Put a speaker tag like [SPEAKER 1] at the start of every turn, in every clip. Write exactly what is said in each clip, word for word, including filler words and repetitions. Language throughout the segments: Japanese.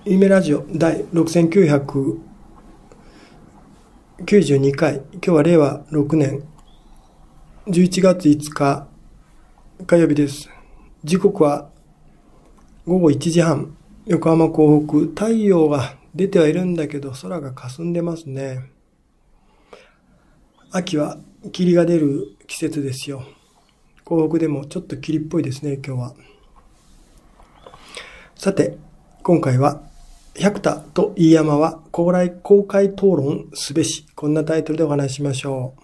[SPEAKER 1] 夢ラジオ第ろくせんきゅうひゃくきゅうじゅうにかい、今日はれいわろくねんじゅういちがついつか火曜日です。時刻はごごいちじはん、横浜港北、太陽が出てはいるんだけど空が霞んでますね。秋は霧が出る季節ですよ。港北でもちょっと霧っぽいですね、今日は。さて、今回は百田と飯山は公開公開討論すべし、こんなタイトルでお話ししましょ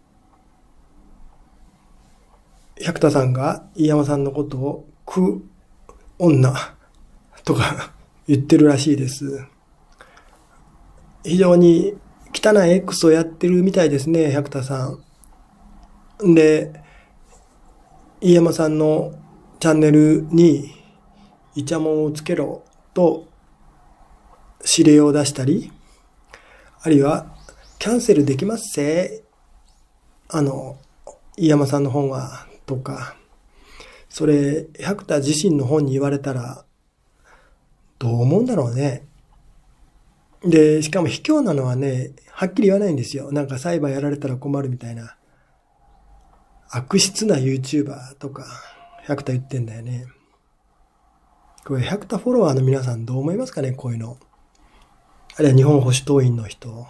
[SPEAKER 1] う。百田さんが飯山さんのことを食う女とか言ってるらしいです。非常に汚い X をやってるみたいですね、百田さん。で、飯山さんのチャンネルにイチャモンをつけろと指令を出したり、あるいはキャンセルできますせ、あの飯山さんの本はとか、それ百田自身の本に言われたらどう思うんだろうね。で、しかも卑怯なのはね、はっきり言わないんですよ。なんか裁判やられたら困るみたいな、悪質な YouTuber とか百田言ってんだよね。これ百田フォロワーの皆さんどう思いますかね、こういうの。あるいは日本保守党員の人。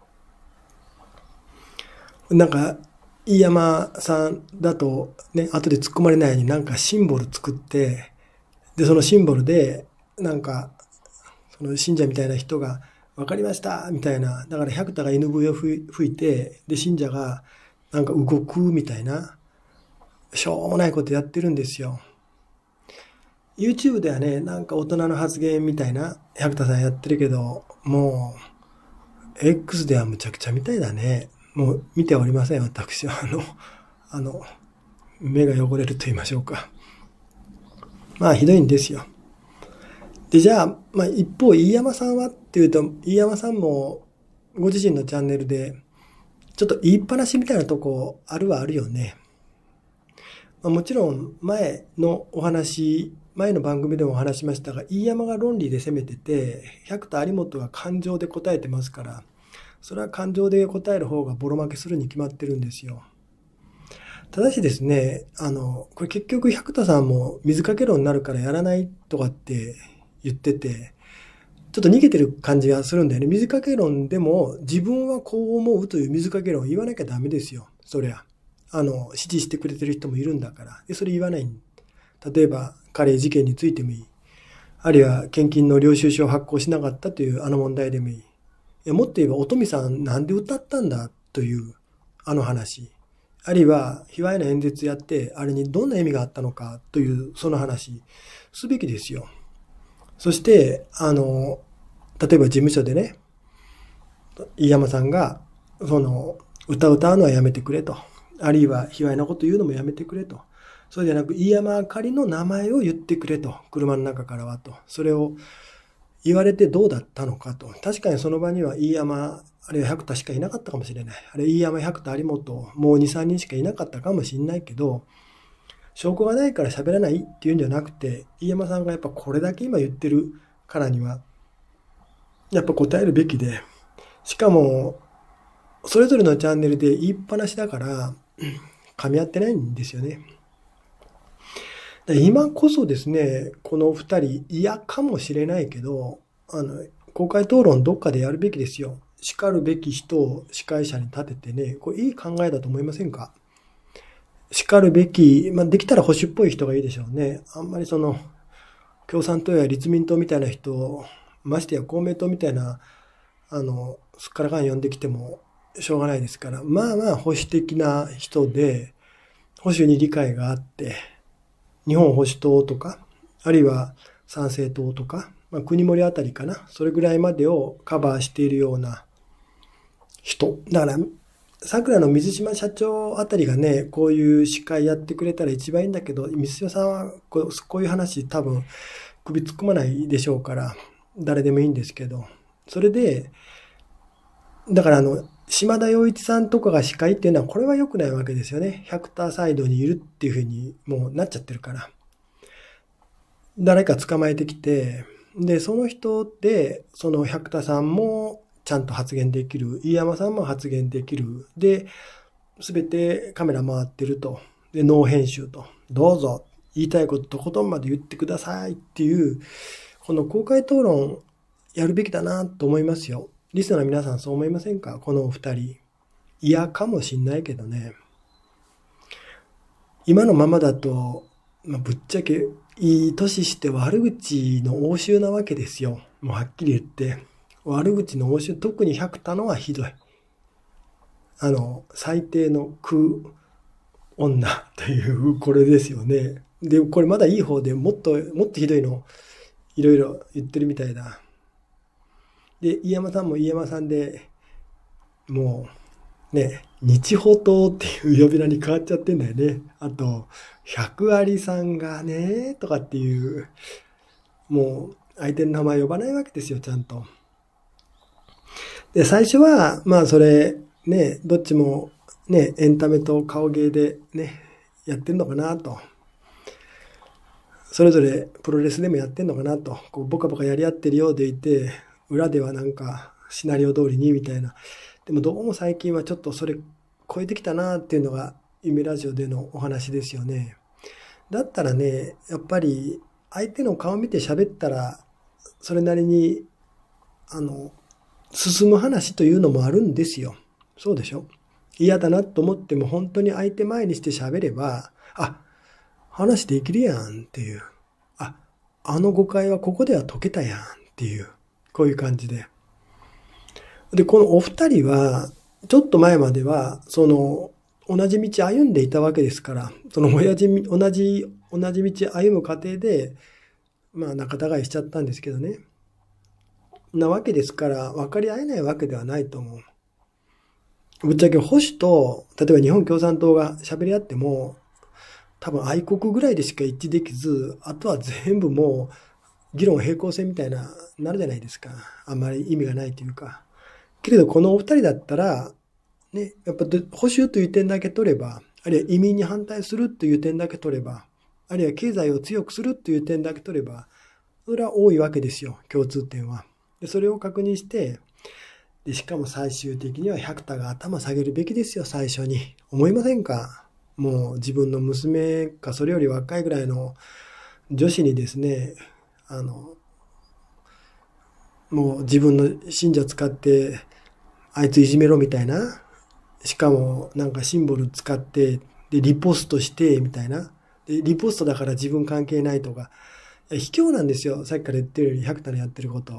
[SPEAKER 1] なんか、飯山さんだとね、後で突っ込まれないようになんかシンボル作って、で、そのシンボルで、なんか、その信者みたいな人が、わかりましたみたいな。だから百田が エヌブイ を吹いて、で、信者がなんか動くみたいな、しょうもないことやってるんですよ。YouTube ではね、なんか大人の発言みたいな百田さんやってるけど、もう X ではむちゃくちゃみたいだね。もう見ておりません、私は。あの、あの、目が汚れると言いましょうか。まあひどいんですよ。で、じゃあ、まあ一方、飯山さんはっていうと、飯山さんもご自身のチャンネルで、ちょっと言いっぱなしみたいなとこあるはあるよね。まあ、もちろん前のお話、前の番組でもお話しましたが、飯山が論理で攻めてて、百田有本が感情で答えてますから、それは感情で答える方がボロ負けするに決まってるんですよ。ただしですね、あの、これ結局百田さんも水かけ論になるからやらないとかって言ってて、ちょっと逃げてる感じがするんだよね。水かけ論でも自分はこう思うという水かけ論を言わなきゃダメですよ。そりゃ。あの、支持してくれてる人もいるんだから。で、それ言わない。例えば、カレー事件についてもいい。あるいは、献金の領収書を発行しなかったというあの問題でもいい。いもっと言えば、おとみさんなんで歌ったんだというあの話。あるいは、卑猥な演説やって、あれにどんな意味があったのかというその話、すべきですよ。そして、あの、例えば事務所でね、飯山さんが、その、歌歌うのはやめてくれと。あるいは、卑猥なこと言うのもやめてくれと。そうじゃなく、飯山あかりの名前を言ってくれと。車の中からはと。それを言われてどうだったのかと。確かにその場には飯山、あるいは百田しかいなかったかもしれない。あれ、飯山、百田、有本、もうに、さんにんしかいなかったかもしれないけど、証拠がないから喋らないっていうんじゃなくて、飯山さんがやっぱこれだけ今言ってるからには、やっぱ答えるべきで、しかも、それぞれのチャンネルで言いっぱなしだから、噛み合ってないんですよね。今こそですね、この二人嫌かもしれないけど、あの、公開討論どっかでやるべきですよ。叱るべき人を司会者に立ててね、これいい考えだと思いませんか？叱るべき、まあ、できたら保守っぽい人がいいでしょうね。あんまりその、共産党や立民党みたいな人、ましてや公明党みたいな、あの、すっからかん呼んできてもしょうがないですから、まあまあ保守的な人で、保守に理解があって、日本保守党とか、あるいは参政党とか、まあ、国盛あたりかな、それぐらいまでをカバーしているような人。だから、桜の水島社長あたりがね、こういう司会やってくれたら一番いいんだけど、水島さんはこう、こういう話多分首突っ込まないでしょうから、誰でもいいんですけど、それで、だからあの、島田洋一さんとかが司会っていうのは、これは良くないわけですよね。百田サイドにいるっていう風にもうなっちゃってるから。誰か捕まえてきて、 で、その人で、その百田さんもちゃんと発言できる。飯山さんも発言できる。で、すべてカメラ回ってると。で、ノー編集と。どうぞ、言いたいこととことんまで言ってくださいっていう、この公開討論やるべきだなと思いますよ。リスナーの皆さんそう思いませんか？このお二人。嫌かもしんないけどね。今のままだと、まあ、ぶっちゃけいい年して悪口の応酬なわけですよ。もうはっきり言って。悪口の応酬、特に百田のはひどい。あの、最低の空女というこれですよね。で、これまだいい方でもっと、もっとひどいのいろいろ言ってるみたいだ。で、飯山さんも飯山さんで、もう、ね、日宝刀っていう呼び名に変わっちゃってんだよね。あと、百有さんがね、とかっていう、もう相手の名前呼ばないわけですよ、ちゃんと。で、最初は、まあそれ、ね、どっちもね、エンタメと顔芸でね、やってんのかなと。それぞれプロレスでもやってんのかなと。こうボカボカやり合ってるようでいて、裏ではなんかシナリオ通りにみたいな。でもどうも最近はちょっとそれ超えてきたなっていうのが夢ラジオでのお話ですよね。だったらね、やっぱり相手の顔見て喋ったらそれなりにあの進む話というのもあるんですよ。そうでしょ？嫌だなと思っても本当に相手前にして喋れば、あ、話できるやんっていう。あ、あの誤解はここでは解けたやんっていう。こういう感じで。で、このお二人は、ちょっと前までは、その、同じ道歩んでいたわけですから、その親父、同じ、同じ道歩む過程で、まあ仲違いしちゃったんですけどね。なわけですから、分かり合えないわけではないと思う。ぶっちゃけ保守と、例えば日本共産党が喋り合っても、多分愛国ぐらいでしか一致できず、あとは全部もう議論平行線みたいな、なるじゃないですか。あんまり意味がないというか。けれどこのお二人だったら、ね、やっぱ保守という点だけ取れば、あるいは移民に反対するという点だけ取れば、あるいは経済を強くするという点だけ取れば、それは多いわけですよ、共通点は。でそれを確認して、でしかも最終的には百田が頭下げるべきですよ、最初に。思いませんか？もう自分の娘かそれより若いぐらいの女子にですね、あの、もう自分の信者使ってあいついじめろみたいな、しかもなんかシンボル使ってでリポストしてみたいな、でリポストだから自分関係ないとか、卑怯なんですよ、さっきから言ってるように百田のやってること。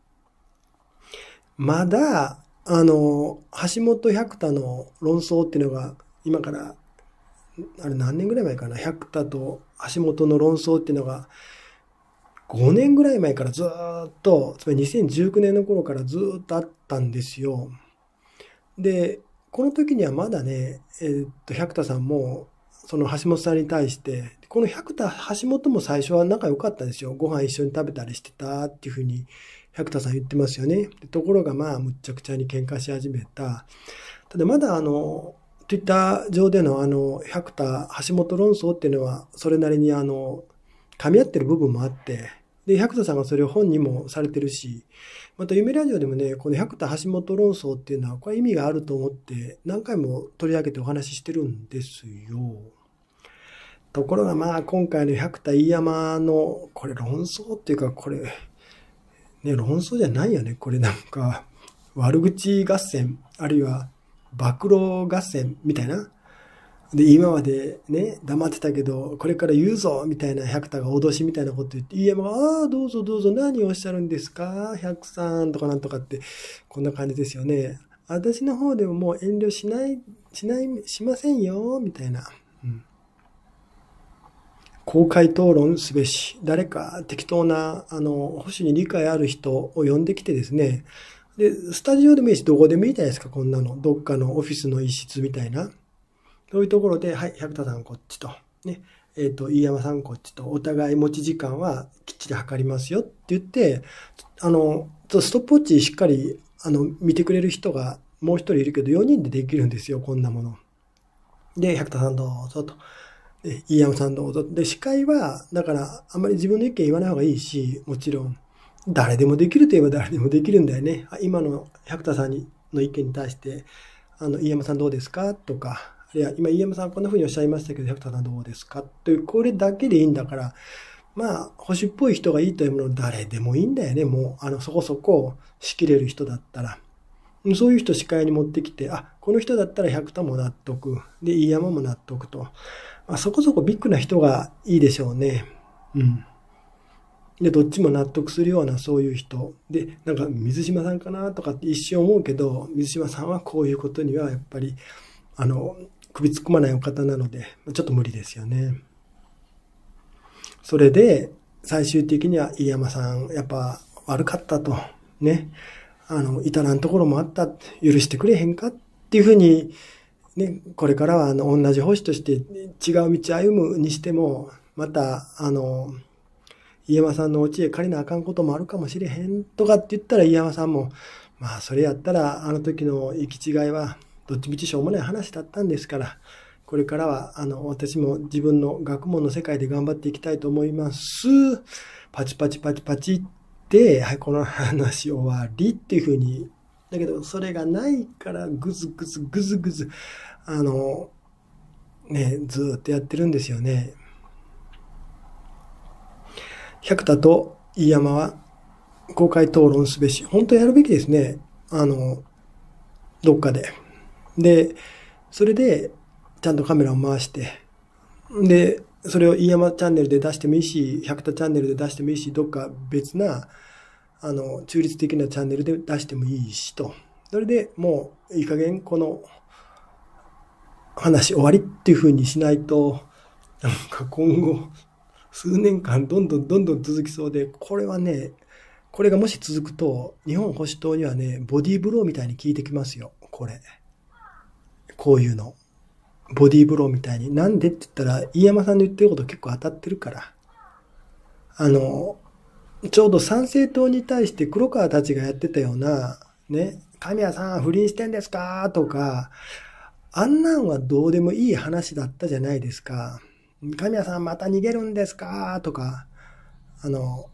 [SPEAKER 1] まだあの橋本百田の論争っていうのが今からあれ何年ぐらい前かな、百田と橋本の論争っていうのがごねんぐらい前からずーっと、つまりにせんじゅうきゅうねんの頃からずーっとあったんですよ。で、この時にはまだね、えー、っと、百田さんも、その橋本さんに対して、この百田、橋本も最初は仲良かったんですよ。ご飯一緒に食べたりしてたっていうふうに、百田さん言ってますよね。ところがまあ、むっちゃくちゃに喧嘩し始めた。ただまだあの、Twitter 上でのあの、百田、橋本論争っていうのは、それなりにあの、噛み合ってる部分もあって、で、百田さんがそれを本にもされてるし、また夢ラジオでもね、この百田橋本論争っていうのは、これ意味があると思って何回も取り上げてお話ししてるんですよ。ところがまあ今回の百田飯山のこれ論争っていうか、これね、論争じゃないよね。これなんか悪口合戦、あるいは暴露合戦みたいな。で、今までね、黙ってたけど、これから言うぞみたいな百田が脅しみたいなこと言って、飯山が、ああ、どうぞどうぞ、何をおっしゃるんですか百さんとかなんとかって、こんな感じですよね。私の方でももう遠慮しない、しない、しませんよ、みたいな。うん、公開討論すべし、誰か適当な、あの、保守に理解ある人を呼んできてですね、で、スタジオでもいいし、どこでもいいじゃないですか、こんなの。どっかのオフィスの一室みたいな。そういうところで、はい、百田さんこっちと、ね、えっと、飯山さんこっちと、お互い持ち時間はきっちり測りますよって言って、あの、ストップウォッチしっかり、あの、見てくれる人がもう一人いるけど、よにんでできるんですよ、こんなもの。で、百田さんどうぞと。で、飯山さんどうぞ。で、司会は、だから、あんまり自分の意見言わない方がいいし、もちろん。 誰でもできるといえば誰でもできるんだよね。今の百田さんにの意見に対して、あの、飯山さんどうですかとか、あるいは今飯山さんこんな風におっしゃいましたけど、百田さんどうですかという、これだけでいいんだから、まあ、保守っぽい人がいいというもの誰でもいいんだよね。もう、あの、そこそこ仕切れる人だったら。そういう人司会に持ってきて、あ、この人だったら百田も納得。で、飯山も納得と。まあ、そこそこビッグな人がいいでしょうね。うん。で、どっちも納得するようなそういう人。で、なんか水島さんかなとかって一瞬思うけど、水島さんはこういうことにはやっぱり、あの、首突っ込まないお方なので、ちょっと無理ですよね。それで、最終的には飯山さん、やっぱ悪かったと。ね。あの、至らんところもあった。許してくれへんかっていうふうに、ね、これからはあの、同じ星として違う道歩むにしても、また、あの、飯山さんのお知恵借りなあかんこともあるかもしれへんとかって言ったら飯山さんも、まあそれやったらあの時の行き違いはどっちみちしょうもない話だったんですから、これからはあの私も自分の学問の世界で頑張っていきたいと思います。パチパチパチパチって、はい、この話終わりっていうふうに、だけどそれがないからぐずぐずぐずぐず、あの、ね、ずーっとやってるんですよね。百田と飯山は公開討論すべし。本当やるべきですね。あの、どっかで。で、それで、ちゃんとカメラを回して、で、それを飯山チャンネルで出してもいいし、百田チャンネルで出してもいいし、どっか別な、あの、中立的なチャンネルで出してもいいしと。それでもう、いい加減この話終わりっていう風にしないと、なんか今後、数年間どんどんどんどん続きそうで、これはね、これがもし続くと、日本保守党にはね、ボディーブローみたいに効いてきますよ、これ。こういうの。ボディーブローみたいに。なんでって言ったら、飯山さんの言ってること結構当たってるから。あの、ちょうど参政党に対して黒川たちがやってたような、ね、神谷さん不倫してんですかとか、あんなんはどうでもいい話だったじゃないですか。神谷さんまた逃げるんですかとか、あの、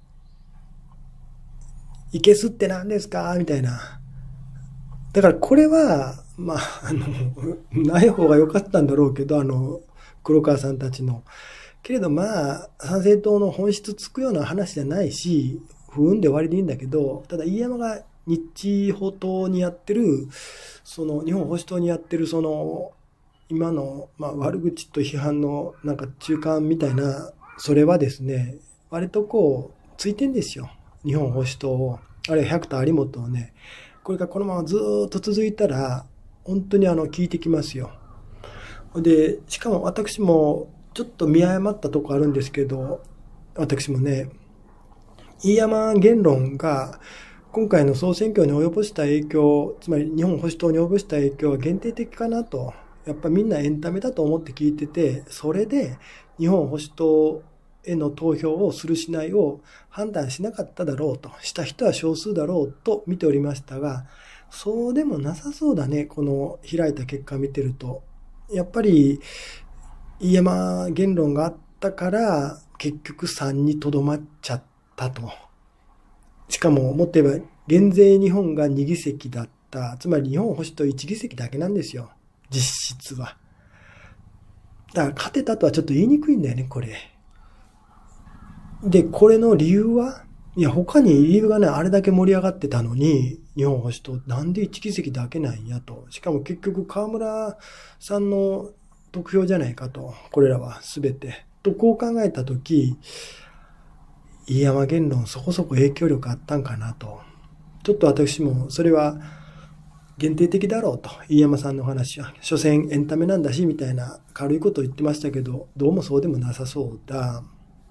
[SPEAKER 1] いけすって何ですかみたいな。だからこれは、まあ、あの、ない方が良かったんだろうけど、あの、黒川さんたちの。けれどまあ、参政党の本質つくような話じゃないし、不運で終わりでいいんだけど、ただ飯山が日保党にやってる、その、日本保守党にやってる、その、今の、まあ、悪口と批判のなんか中間みたいな、それはですね、割とこう、ついてんですよ。日本保守党を。あるいは百田有本をね、これがこのままずーっと続いたら、本当にあの、効いてきますよ。で、しかも私もちょっと見誤ったとこあるんですけど、私もね、飯山言論が今回の総選挙に及ぼした影響、つまり日本保守党に及ぼした影響は限定的かなと。やっぱみんなエンタメだと思って聞いてて、それで日本保守党への投票をするしないを判断しなかっただろうと、した人は少数だろうと見ておりましたが、そうでもなさそうだね、この開いた結果を見てると。やっぱり飯山言論があったから結局さんにとどまっちゃったと。しかももっと言えば減税日本がに議席だった。つまり日本保守党いち議席だけなんですよ。実質は。だから勝てたとはちょっと言いにくいんだよね、これ。で、これの理由はいや、他に理由がね、あれだけ盛り上がってたのに、日本保守党なんでいち議席だけなんやと。しかも結局河村さんの得票じゃないかと。これらは全て。と、こう考えたとき、飯山言論そこそこ影響力あったんかなと。ちょっと私もそれは限定的だろうと。飯山さんの話は。所詮エンタメなんだし、みたいな軽いことを言ってましたけど、どうもそうでもなさそうだ。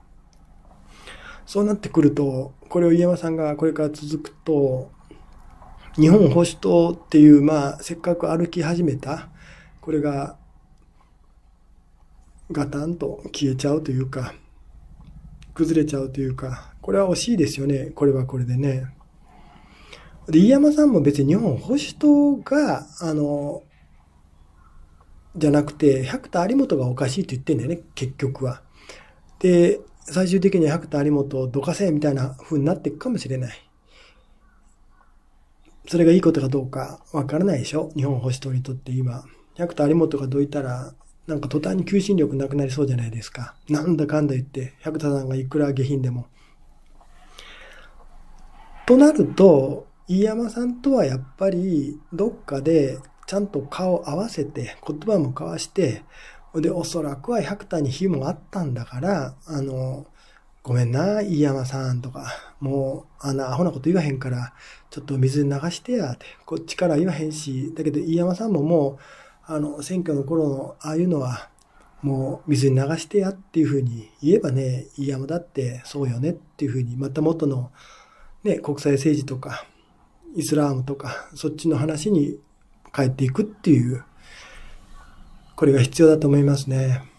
[SPEAKER 1] そうなってくると、これを飯山さんがこれから続くと、日本保守党っていう、まあ、せっかく歩き始めた、これが、ガタンと消えちゃうというか、崩れちゃうというか、これは惜しいですよね。これはこれでね。で、飯山さんも別に日本保守党が、あの、じゃなくて、百田有本がおかしいと言ってんだよね、結局は。で、 最終的には百田有本をどかせみたいな風になっていくかもしれない。それがいいことかどうかわからないでしょ。日本保守党にとって今。百田有本がどいたら、なんか途端に求心力なくなりそうじゃないですか。なんだかんだ言って、百田さんがいくら下品でも。となると、飯山さんとはやっぱりどっかでちゃんと顔を合わせて、言葉も交わして、で、おそらくは百田に非もあったんだから、あの、ごめんな、飯山さんとか、もう、あの、アホなこと言わへんから、ちょっと水に流してや、って、こっちから言わへんし、だけど飯山さんももう、あの、選挙の頃のああいうのは、もう水に流してやっていうふうに言えばね、飯山だってそうよねっていうふうに、また元の、ね、国際政治とか、イスラームとか、そっちの話に帰っていくっていう、これが必要だと思いますね。